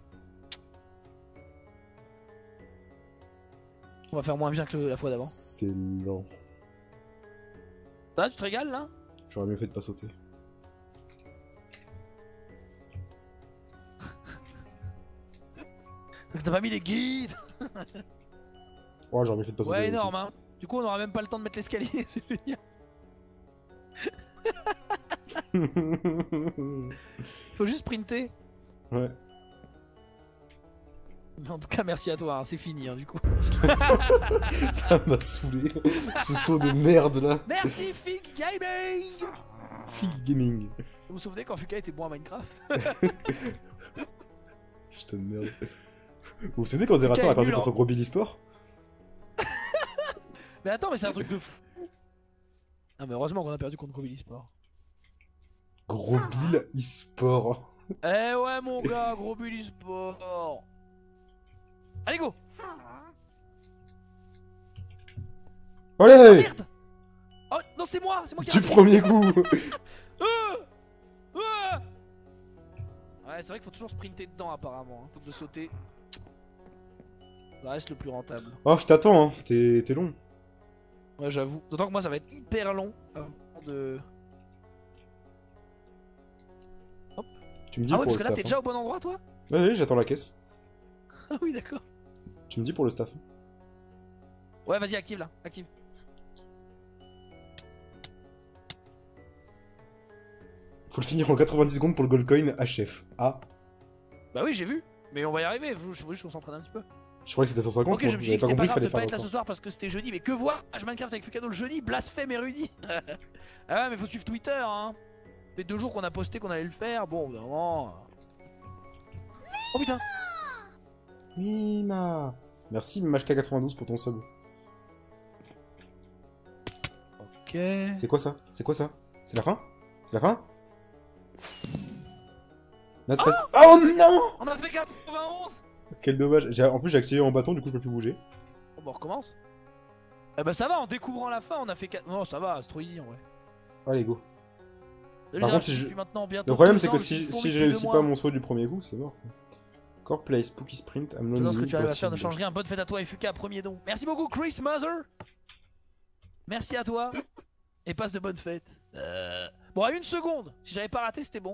On va faire moins bien que la fois d'avant. C'est lent. Ça, tu te régales là? J'aurais mieux fait de pas sauter. T'as pas mis les guides? Oh, j'aurais mieux fait de pas sauter. Ouais, aussi. énorme, hein. Du coup, on aura même pas le temps de mettre l'escalier, c'est génial. Faut juste sprinter. Ouais. Mais en tout cas, merci à toi, hein. C'est fini, hein, du coup. Ça m'a saoulé. Ce saut de merde là. Merci, Fig Gaming! Fig Gaming. Vous vous souvenez quand Fuka était bon à Minecraft? Putain de merde. Vous vous souvenez quand Zerator est a perdu nul, contre hein. Gros Billy Sport? Mais attends, mais c'est un truc de fou. Ah, mais heureusement qu'on a perdu contre Billy Sport. Gros Bill e-sport. Eh ouais, mon gars, gros Billy Sport. Allez, go! Allez! Merde! Oh non, c'est moi, c'est moi qui Du raté. premier coup. Euh Euh Ouais, c'est vrai qu'il faut toujours sprinter dedans apparemment, hein, plutôt que de sauter. Ça reste le plus rentable. Oh, je t'attends, hein. T'es t'es long. Ouais, j'avoue. D'autant que moi, ça va être hyper long avant de... Tu me dis Ah ouais, pour parce le que là, staff. t'es hein. déjà au bon endroit, toi? Ouais, ouais, j'attends la caisse. Ah oui, d'accord. Tu me dis pour le staff. Ouais, vas-y, active là, active. Faut le finir en quatre-vingt-dix secondes pour le gold coin H F. Ah, Bah oui, j'ai vu. Mais on va y arriver, faut faut juste qu'on s'entraîne un petit peu. je croyais que c'était cent cinquante. Ok, moi. je me suis dit J'avais que pas c'était pas compris qu'il grave fallait de pas faire être là longtemps. ce soir parce que c'était jeudi. Mais que voir Minecraft avec Fukado le jeudi, blasphème érudit. Ah ouais, mais faut suivre Twitter, hein. Ça fait deux jours qu'on a posté qu'on allait le faire. Bon, vraiment. Oh putain. Mima. Merci Mashka quatre-vingt-douze pour ton sub. Ok. C'est quoi ça? C'est quoi ça? C'est la fin? C'est la fin? Notre fest- Oh non! On a fait quatre-vingt-onze. Quel dommage. J'ai- En plus j'ai activé mon bâton, du coup je peux plus bouger. Bon, bah on recommence. Eh bah ça va, en découvrant la fin, on a fait quatre... Non, ça va, c'est trop easy en vrai. Allez go. Déjà, Par contre, si je- depuis maintenant bientôt Le problème deux c'est ans, que je suis si, fourni si je depuis réussis deux pas mois. mon saut du premier coup, c'est mort. Core play, spooky sprint, I'm Je sais lonely. ce que tu arrives à faire ne Godspeed. change rien. Bonne fête à toi, F U K, premier don. Merci beaucoup, Chris Mother. Merci à toi. Et passe de bonnes fêtes. Euh... Bon, à une seconde. Si j'avais pas raté, c'était bon.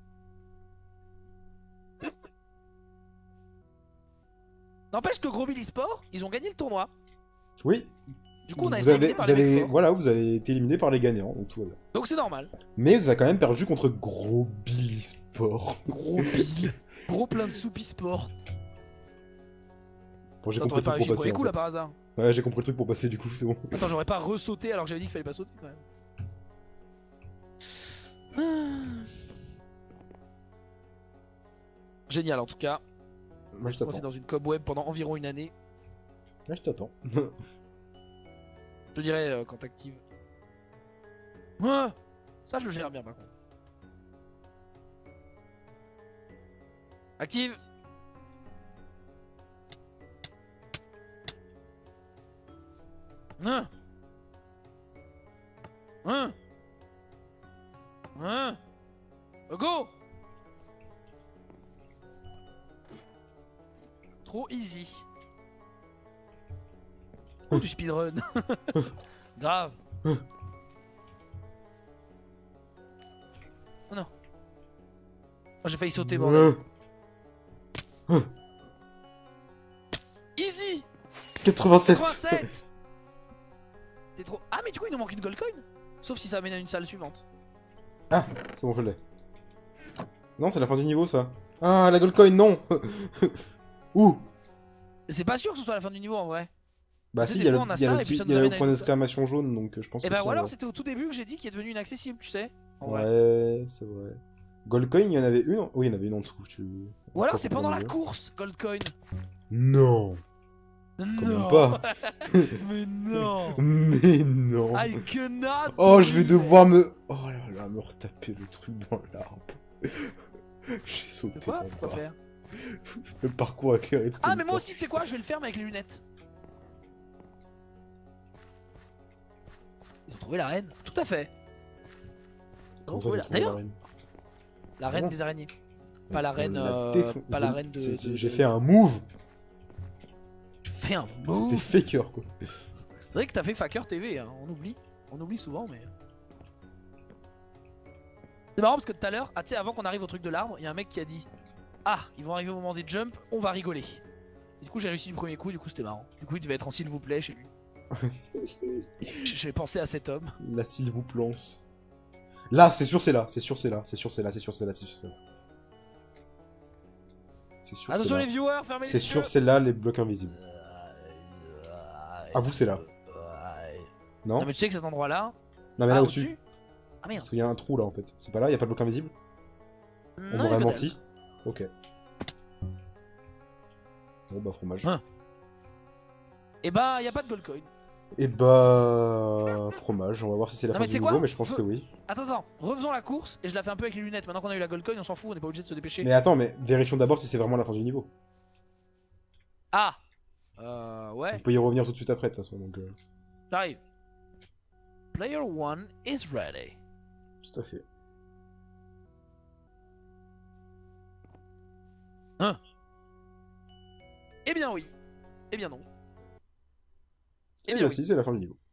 N'empêche que Gros Billy Sport, ils ont gagné le tournoi. Oui. Du coup, on a vous été avez, éliminé par vous les mecs avez, forts. voilà, vous avez été éliminé par les gagnants, donc tout va bien. Donc c'est normal. Mais vous avez quand même perdu contre Gros Billy Sport. Gros Bill. Gros plein de soupi sport. Bon, j'ai Attends, compris t'aurais pas tout réussi pour le premier passer. coup En là fait. par hasard. Ouais, j'ai compris le truc pour passer du coup, c'est bon. Attends, j'aurais pas ressauté alors que j'avais dit qu'il fallait pas sauter quand même. Génial en tout cas. Moi je Moi c'est t'attends. dans une cobweb pendant environ une année. Là je t'attends. Je te dirai euh, quand t'actives. Ouais, ça je le gère bien par contre. Active. Hein. Hein. Hein. Go. Trop easy. Oh, du speedrun. Grave. Oh non. Oh, j'ai failli sauter, bordel. Easy. quatre-vingt-sept. quatre-vingt-sept. T'es trop... Ah mais du coup il nous manque une gold coin. Sauf si ça amène à une salle suivante. Ah, c'est bon, je l'ai. Non, c'est la fin du niveau ça. Ah, la gold coin, non. Ouh. C'est pas sûr que ce soit la fin du niveau en vrai. Bah Tu sais, si, des il y a le, fois, on a il y a ça, le et puis petit- ça il nous y a le amène à point une- d'exclamation jaune, donc euh, je pense Et que bah c'est ou alors un- c'était au tout début que j'ai dit qu'il est devenu inaccessible, tu sais. En vrai. Ouais, c'est vrai. Gold coin, il y en avait une. Oui, il y en avait une en dessous. Tu... Ou alors Encore c'est pour pendant le la jeu. course, gold coin. Non. Non. même pas. Mais non. Mais non. I cannot. Oh, je vais believe devoir me... Oh là là, me retaper le truc dans l'arbre. J'ai sauté it. Quoi en Pourquoi bas. faire Le parcours éclairé de Ah mais moi aussi tu sais quoi, je vais le faire mais avec les lunettes. Ils ont trouvé la reine. Tout à fait. Comment Ils ça, ont trouvé j'ai la- trouvé la D'ailleurs, reine la reine Non. des araignées. Pas la On reine, l'a euh, défon- pas la je- reine de- c'est- de- J'ai de- fait un move. Fais un C'était move. faker, quoi. C'est vrai que t'as fait Faker T V, hein. On oublie. On oublie souvent, mais. C'est marrant parce que tout à l'heure, ah, tu sais, avant qu'on arrive au truc de l'arbre, il y a un mec qui a dit ah, ils vont arriver au moment des jumps, on va rigoler. Et du coup, j'ai réussi du premier coup, du coup, c'était marrant. Du coup, il devait être en s'il vous plaît chez lui. J'ai pensé à cet homme. Là, s'il vous plance. Là, c'est sûr, c'est là. C'est sûr, c'est là. C'est sûr, c'est là. C'est sûr, c'est là. C'est sûr, c'est là. C'est sûr, c'est Attention là. les viewers, fermez les C'est yeux. sûr, c'est là les blocs invisibles. Ah, vous, c'est là. Non Non, mais tu sais que cet endroit-là. Non, mais Ah, là au-dessus. Ah merde. Parce qu'il y a un trou là en fait. C'est pas là, il y a pas de bloc invisible. On Non, m'aurait il y a que menti. Ok. Bon bah fromage. Hein. Et bah, y a pas de gold coin. Et bah fromage, on va voir si c'est la Non, fin mais du tu sais niveau, quoi mais je pense Je- que oui. Attends, attends, refaisons la course et je la fais un peu avec les lunettes. Maintenant qu'on a eu la gold coin, on s'en fout, on n'est pas obligé de se dépêcher. Mais attends, mais vérifions d'abord si c'est vraiment la fin du niveau. Ah Euh. Ouais, On peut y revenir tout de suite après de toute façon, donc... Euh... j'arrive. Player one is ready. Tout à fait. Hein Eh bien oui. Eh bien non. Eh Et bien bah oui. si, c'est la fin du niveau.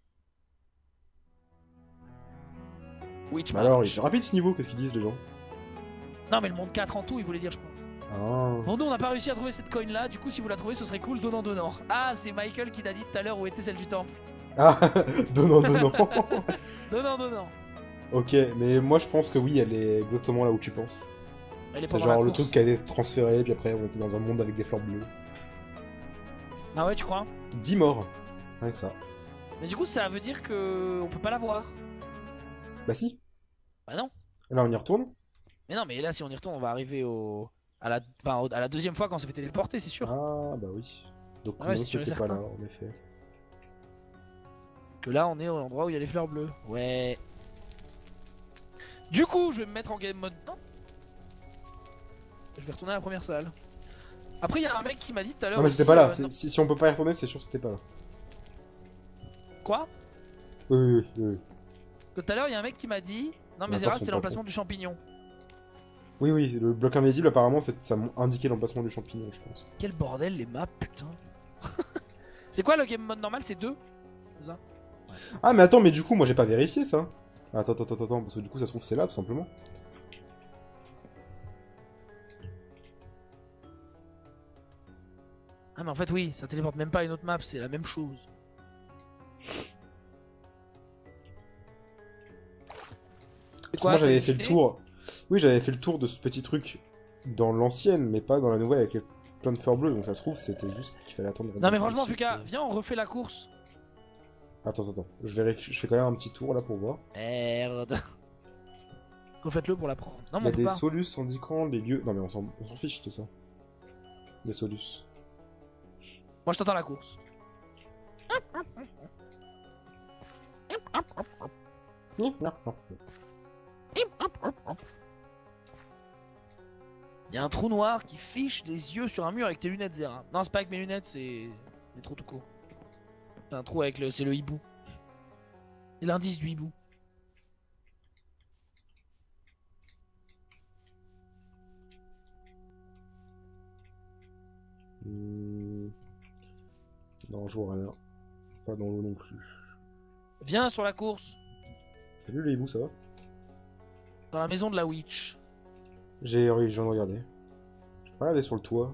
Witch Bah alors, il March. est rapide ce niveau, qu'est-ce qu'ils disent les gens? Non mais le monde quatre en tout, il voulait dire je pense. Ah... Bon nous on n'a pas réussi à trouver cette coin là, du coup si vous la trouvez ce serait cool, donnant donnant. Ah c'est Michael qui t'a dit tout à l'heure où était celle du temple. Ah donnant, donnant. Donnant donnant. Ok, mais moi je pense que oui, elle est exactement là où tu penses. Elle est C'est pendant genre la le course. truc qui a été transféré, puis après on était dans un monde avec des fleurs bleues. Ah ouais tu crois? dix morts. Rien que ça. Mais du coup ça veut dire que on peut pas la voir. Bah si. Bah non. Là on y retourne. Mais non mais là si on y retourne on va arriver au... À la... enfin, au- à la deuxième fois quand on s'est fait téléporter c'est sûr. Ah bah oui. Donc Ouais, non, c'est sûr et c'était pas certain. là en effet. Que là on est au endroit où il y a les fleurs bleues. Ouais. Du coup je vais me mettre en game mode non. Je vais retourner à la première salle. Après il y a un mec qui m'a dit tout à l'heure. Non mais aussi, c'était pas là. euh, C'est- non. Si, si on peut pas y retourner, c'est sûr que c'était pas là. Quoi? Oui, oui, oui. oui. Que tout à l'heure il y a un mec qui m'a dit. Non mais D'accord, Zera sont c'était pas l'emplacement du champignon. Oui, oui, le bloc invisible apparemment c'est- ça m'a indiqué l'emplacement du champignon, je pense. Quel bordel les maps putain. C'est quoi le game mode normal? C'est deux? C'est ça? Ah mais attends, mais du coup moi j'ai pas vérifié ça. Attends, attends, attends, attends, parce que du coup ça se trouve c'est là tout simplement. Ah mais en fait oui, ça téléporte même pas à une autre map, c'est la même chose. Parce que moi j'avais fait le tour. Oui, j'avais fait le tour de ce petit truc dans l'ancienne, mais pas dans la nouvelle avec les plein de fleurs bleues, donc ça se trouve, c'était juste qu'il fallait attendre. Non mais franchement, Fuka, viens, on refait la course. Attends, attends, je vérifie, je fais quand même un petit tour là pour voir. Merde. Refaites-le pour la prendre. Non, Il y a mais des pas. solus indiquant les lieux. Non, mais on s'en fiche de ça. Des solus. Moi, je t'attends à la course. Il y a un trou noir qui fiche des yeux sur un mur avec tes lunettes, Zera. Non, c'est pas avec mes lunettes, c'est des trous tout court. C'est un trou avec le. C'est le hibou. C'est l'indice du hibou. Hmm. Non, je vois rien. Pas dans l'eau non plus. Viens sur la course. Salut les hiboux, ça va? Dans la maison de la witch. J'ai je viens de regarder. Je peux regarder sur le toit.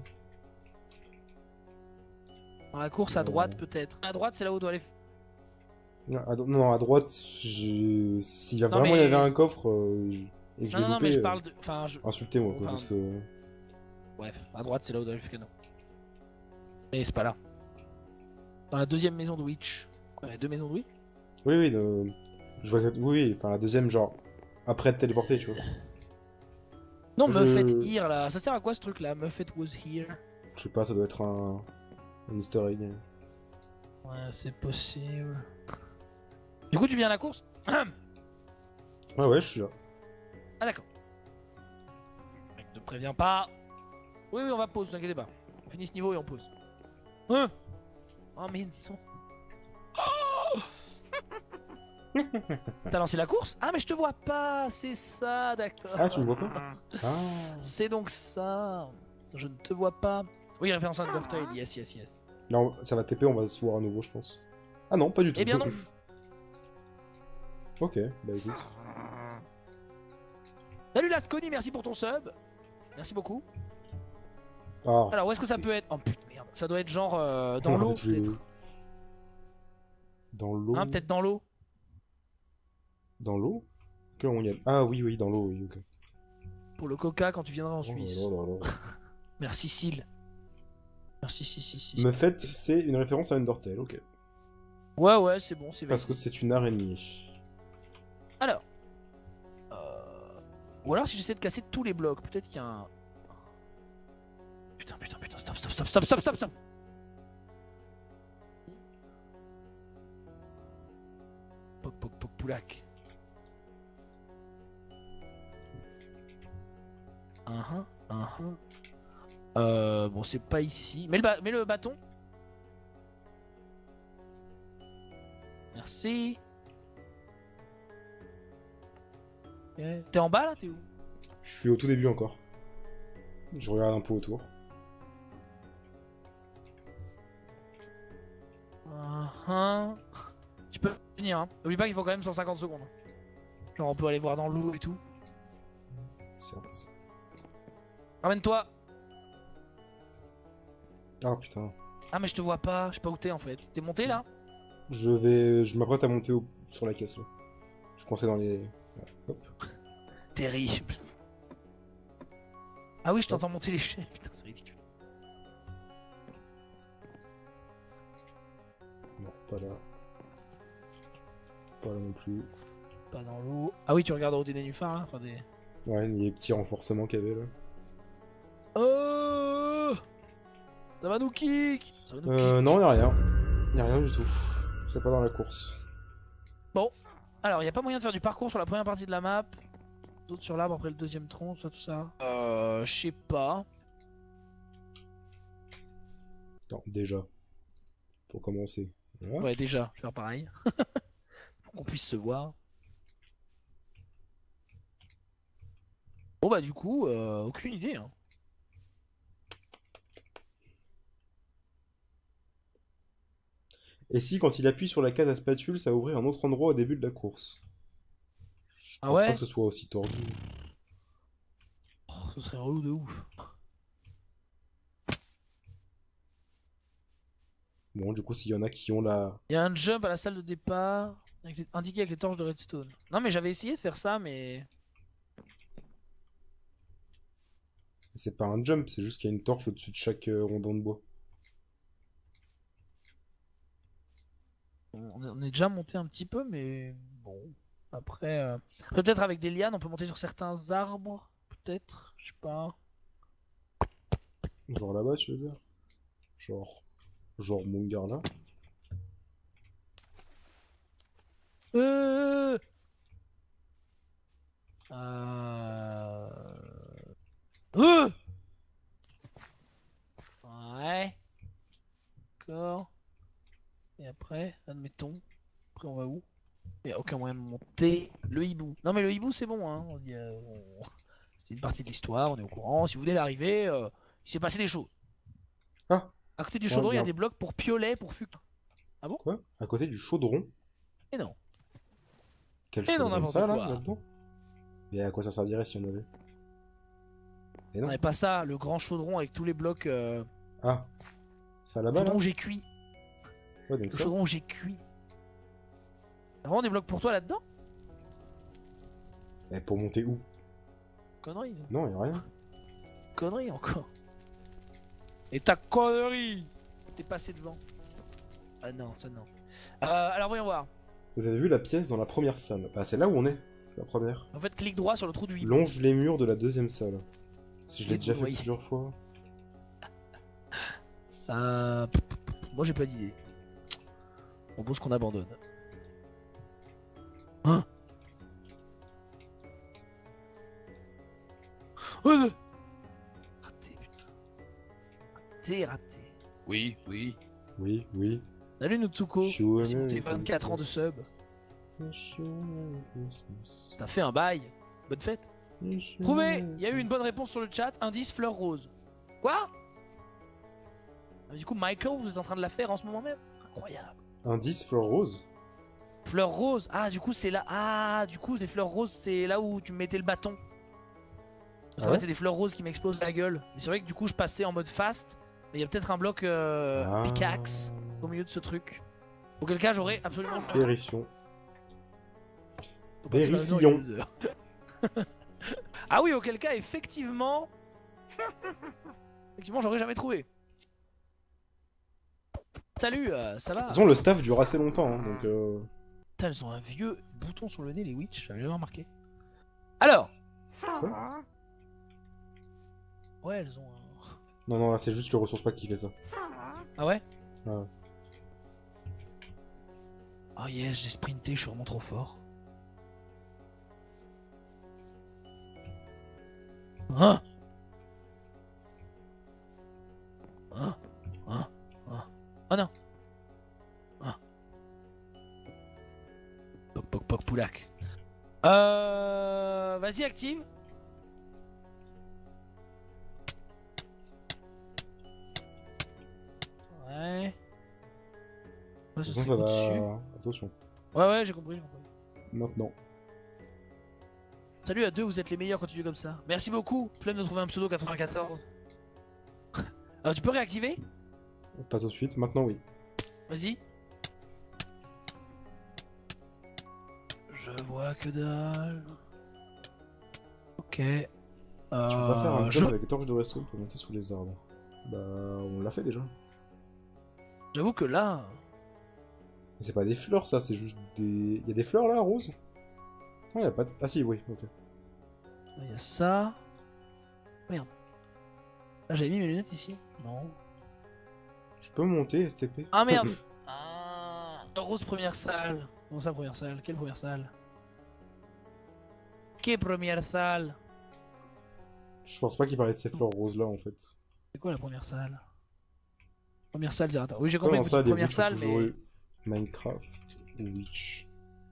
Dans la course à Euh. droite, peut-être. À droite, c'est là où on doit aller. Non, à, non, à droite, je... s'il y a Non, vraiment il y mais- avait un coffre euh, je- et que je Non, l'ai non, non, loupé, mais je euh, parle de. Enfin, je. insultez-moi quoi, Enfin, parce que... Bref, à droite, c'est là où doit aller le canon. Mais c'est pas là. Dans la deuxième maison de witch. Quoi, il y a deux maisons de witch? Oui, oui, de... je vois que... Oui, oui, enfin la deuxième, genre, après être téléporté, tu vois. Non, Je- Muffet here là. Ça sert à quoi ce truc là? Muffet was here. Je sais pas, ça doit être un... un easter egg. Ouais, c'est possible. Du coup, tu viens à la course? Ouais, ouais, je suis là. Ah, d'accord. Mec, ne préviens pas. Oui, oui, on va pause, ne vous inquiétez pas. On finit ce niveau et on pause. Hein? Oh, mais non. Oh. T'as lancé la course? Ah, mais je te vois pas, c'est ça, d'accord. Ah, tu me vois pas? Ah. C'est donc ça. Je ne te vois pas. Oui, référence à Undertale, yes, yes, yes. Là, on- ça va T P, on va se voir à nouveau, je pense. Ah non, pas du tout. Eh bien non. Ok, bah écoute. Salut Lasconi, merci pour ton sub. Merci beaucoup. Ah, Alors, où est-ce que ça peut être? Oh putain, merde. Ça doit être genre euh, dans on va l'eau, tous les peut-être. deux. Dans l'eau. Hein, peut-être dans l'eau. Dans l'eau? Quel on y a... Ah oui, oui, dans l'eau, oui, ok. Pour le coca quand tu viendras en Oh là Suisse. là là là. Merci Syl. Merci, si, si, si. Me fait, c'est une référence à Undertale, ok. Ouais, ouais, c'est bon, c'est Parce validé. que c'est une araignée. Alors. Euh... Ou alors si j'essaie de casser tous les blocs, peut-être qu'il y a un... Putain, putain, putain, stop, stop, stop, stop, stop, stop, stop. Poc, poc, poc, poulac. Uh-huh, uh-huh. Euh, bon, c'est pas ici. Mets le, ba- mets le bâton. Merci. Ok. T'es en bas là? T'es où? Je suis au tout début encore. Je regarde un peu autour. Uh-huh. Tu peux venir, hein. N'oublie pas qu'il faut quand même cent cinquante secondes. Genre on peut aller voir dans l'eau et tout. Certes. Ramène-toi. Ah putain. Ah mais je te vois pas, je sais pas où t'es en fait. T'es monté là? Je vais... Je m'apprête à monter au... sur la caisse là. Je pensais dans les... Ouais, hop. Terrible. Ah oui, je t'entends monter les chaînes. Putain, c'est ridicule. Non, pas là. Pas là non plus. Pas dans l'eau. Ah oui, tu regardes au haut des nénuphars là, enfin des... Ouais, les petits renforcements qu'il y avait là. Oh, ça va nous kick. Ça va nous kick. Euh, non, y'a rien. Y'a rien du tout. C'est pas dans la course. Bon, alors il y a pas moyen de faire du parcours sur la première partie de la map. D'autres sur l'arbre après le deuxième tronc, ça tout ça. Euh, je sais pas. Non, déjà. Pour commencer. Voilà. Ouais, déjà, je vais faire pareil. Pour qu'on puisse se voir. Bon bah du coup, euh, aucune idée. Hein. Et si, quand il appuie sur la case à spatule, ça ouvrait un autre endroit au début de la course? Je Ah pense ouais pas que ce soit aussi tordu. Oh, ce serait relou de ouf. Bon, du coup, s'il y en a qui ont la... Il y a un jump à la salle de départ, avec les- indiqué avec les torches de redstone. Non mais j'avais essayé de faire ça, mais... C'est pas un jump, c'est juste qu'il y a une torche au-dessus de chaque euh, rondin de bois. On est, on est déjà monté un petit peu, mais bon. Après, euh, peut-être avec des lianes, on peut monter sur certains arbres. Peut-être, je sais pas. Genre là-bas, tu veux dire? Genre... Genre mon gars là. Euh... Euh... Euh... Ouais. D'accord. Et après, admettons. Après, on va où? Il n'y a aucun moyen de monter. Le hibou. Non, mais le hibou, c'est bon, hein. On dit, euh, on- C'est une partie de l'histoire, on est au courant. Si vous venez d'arriver, euh, il s'est passé des choses. Ah! À côté du Ouais, chaudron, il y a bien. des blocs pour piolet, pour fuc. Ah bon? Quoi? À côté du chaudron? Et non. Quel Et non, chaudron n'importe ça là, quoi. là-dedans? Et à quoi ça servirait si on avait? Et non. Non, mais pas ça, le grand chaudron avec tous les blocs. Euh... Ah! Ça là-bas là? Chaudron où j'ai cuit. Ouais, donc Le ça. chaudron où j'ai cuit. T'as vraiment des blocs pour toi là-dedans? Et pour monter où? Connerie. Non, y'a rien. Connerie encore. Et ta connerie! T'es passé devant. Ah non, ça non. Euh, alors voyons voir. Vous avez vu la pièce dans la première salle? Bah, c'est là où on est, la première. En fait, clique droit sur le trou du hibou. Longe les murs de la deuxième salle. Si je l'ai Les déjà fait voyez. plusieurs fois. Euh... Moi j'ai pas d'idée. On pense qu'on abandonne. Hein? Euh Raté, putain. Raté, raté. Oui, oui. Oui, oui. Salut Nutsuko. Chou, Merci pour tes Merry vingt-quatre ans de Christmas. sub. T'as fait un bail. Bonne fête. Trouvé. Il y a eu une bonne réponse sur le chat. Indice fleur rose. Quoi? Ah, du coup, Michael, vous êtes en train de la faire en ce moment même? Incroyable. Indice fleur rose? Fleur rose. Ah, du coup, c'est là. Ah, du coup, les fleurs roses, c'est là où tu mettais le bâton. Ah Ça ouais c'est des fleurs roses qui m'explosent la gueule. Mais c'est vrai que du coup, je passais en mode fast. Mais il y a peut-être un bloc euh, Ah. pickaxe au milieu de ce truc. Auquel cas, j'aurais absolument. Vérifions. Faut pas se faire Vérifions. une heure, il y a deux heures. Ah oui, auquel cas, effectivement. Effectivement, j'aurais jamais trouvé. Salut, euh, ça va? De toute façon, le staff dure assez longtemps, hein, donc... Euh... Putain, elles ont un vieux bouton sur le nez, les witch, j'avais jamais remarqué. Alors Quoi? Ouais, elles ont un... Non, non, là, c'est juste le ressource pack qui fait ça. Ah ouais? Ouais. Oh yes, j'ai sprinté, je suis vraiment trop fort. Hein? Hein? Hein? Hein? Oh non! Hein? Poc poc poc poulac. Euh... Vas-y, active. Ouais. De Ouais, ce toute façon, serait ça au-dessus. va... Attention. Ouais, ouais, j'ai compris, j'ai compris. Maintenant. Salut à deux, vous êtes les meilleurs quand tu dis comme ça. Merci beaucoup, flemme de trouver un pseudo quatre-vingt-quatorze. Alors tu peux réactiver? Pas tout de suite, maintenant oui. Vas-y. Je vois que dalle. Ok. Euh, Tu peux pas faire un je- job avec torche de resto pour monter sous les arbres. Bah, on l'a fait déjà. J'avoue que là... Mais c'est pas des fleurs ça, c'est juste des... Y'a des fleurs là, roses? Non, y'a pas de... Ah si, oui, ok. Il y a ça. Merde. Ah, j'avais mis mes lunettes ici. Non. Je peux monter, S T P? Ah merde. Ah. Rose première salle. Non, ça première salle. Quelle première salle? Quelle première salle? Je pense pas qu'il parlait de ces fleurs roses là en fait. C'est quoi la première salle? Première salle, Zerator. Oui, j'ai compris Comment que ça, c'est les première Witch ont salle, toujours mais... eu Minecraft ou Witch?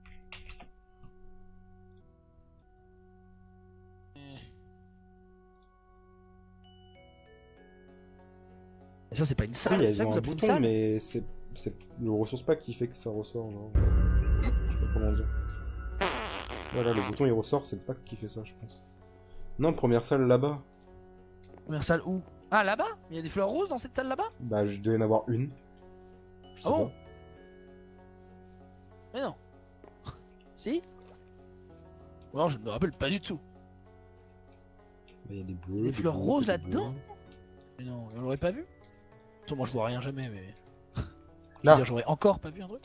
Mais ça, c'est pas une Oui, salle. C'est ça elles que ont vous un appelez une bouton, salle? mais c'est c'est le ressource pack qui fait que ça ressort, genre. en fait. Je sais pas comment dire. Voilà, le bouton il ressort, c'est le pack qui fait ça, je pense. Non, première salle là-bas. Première salle où? Ah, là-bas? Il y a des fleurs roses dans cette salle là-bas? Bah, je devais en avoir une. Je sais Ah bon? pas. Mais non. Si? Ou alors je ne me rappelle pas du tout. Il y a des bleus. Des fleurs roses des là-dedans. bleus. Mais non, on l'aurait pas vu. Bon, moi je vois rien jamais, mais. Là. J'aurais encore pas vu un truc.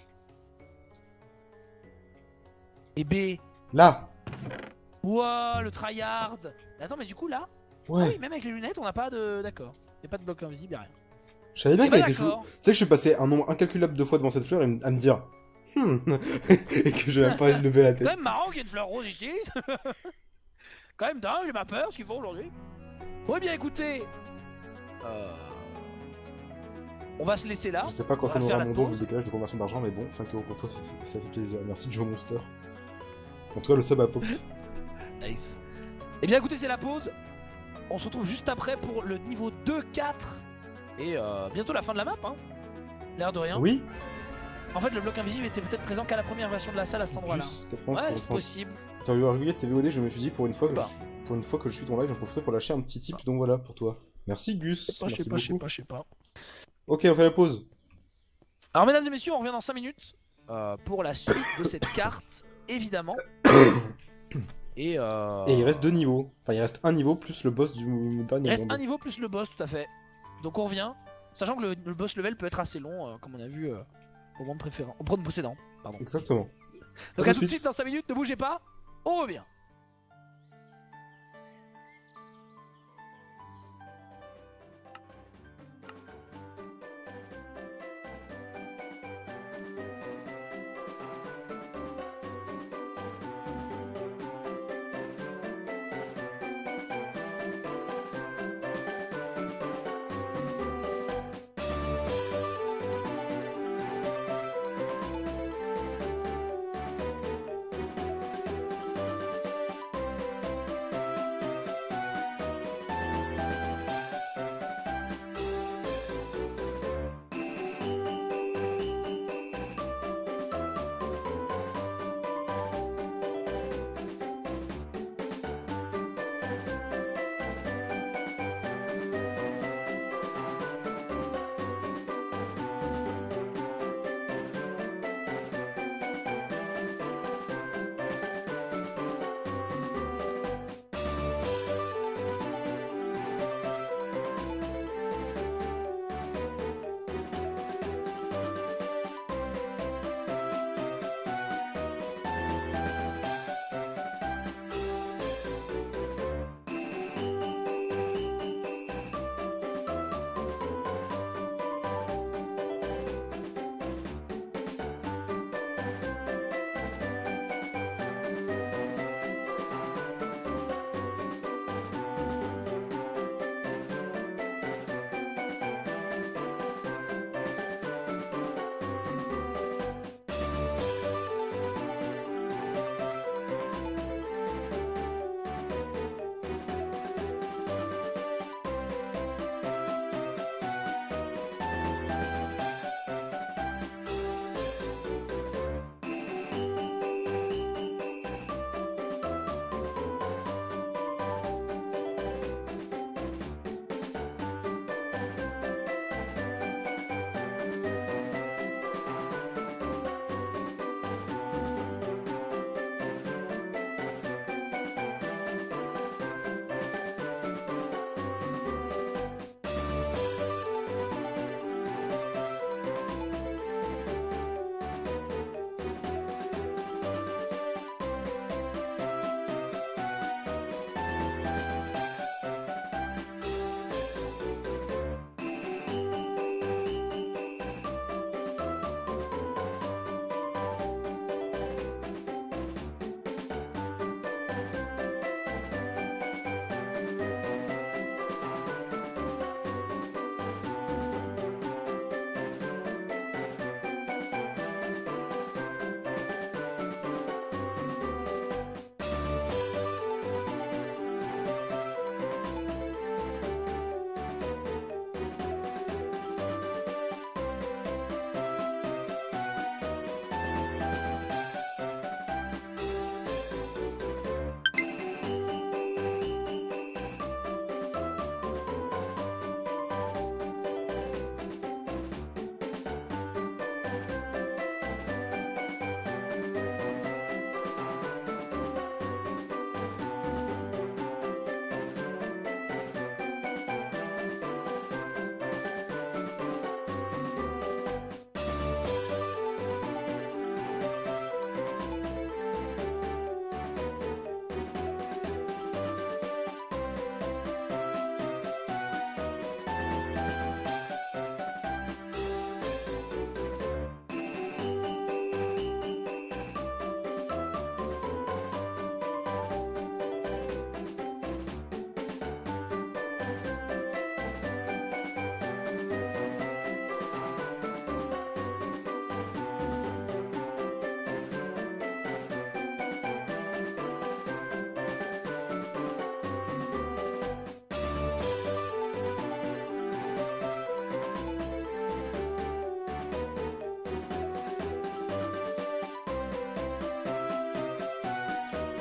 Et B. Là. Ouah, le tryhard. Attends, mais du coup là. Ouais. Ah oui, même avec les lunettes, on n'a pas de. D'accord. Y'a pas de bloc invisible, y'a rien. Je savais bien Eh qu'elle ben, était chou. d'accord. Tu sais que je suis passé un nombre incalculable de fois devant cette fleur et à me dire. Hmm. Et que je n'ai pas levé la C'est tête. quand même marrant qu'il y ait une fleur rose ici. Quand même dingue, j'ai pas peur ce qu'ils font aujourd'hui. Ouais, bien écoutez. Euh... On va se laisser là. Je sais pas quand On on va faire aura la mon don vu pause. le décalage de conversion d'argent, mais bon, cinq euros pour toi, ça fait, ça fait plaisir. Merci Joe Monster. En tout cas, le sub a pop. Nice. Et bien écoutez, c'est la pause. On se retrouve juste après pour le niveau deux quatre. Et euh, bientôt la fin de la map, hein. L'air de rien. Oui. En fait, le bloc invisible était peut-être présent qu'à la première version de la salle à cet endroit-là. Plus quatre-vingts Ouais, pour c'est trente. possible. T'as eu régulier de T V O D, je me suis dit pour une fois que, Bah. je, pour une fois que je suis ton live, j'en profite pour lâcher un petit tip, donc voilà pour toi. Merci Gus. Je sais pas, je Merci sais pas, je sais beaucoup. pas, je sais pas. Ok, on fait la pause. Alors, mesdames et messieurs, on revient dans cinq minutes euh, pour la suite de cette carte, évidemment. Et, euh... Et il reste deux niveaux. Enfin, il reste un niveau plus le boss du dernier il reste monde. un niveau plus le boss, tout à fait. Donc on revient, sachant que le, le boss level peut être assez long, euh, comme on a vu euh, au monde préférent, au monde précédent. Pardon. Exactement. Donc À à tout tout de de suite dans cinq minutes, ne bougez pas, on revient.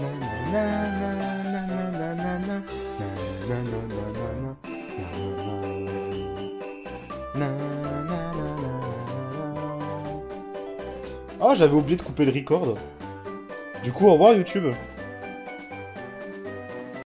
Ah, j'avais oublié de couper le record. Du coup, au revoir YouTube.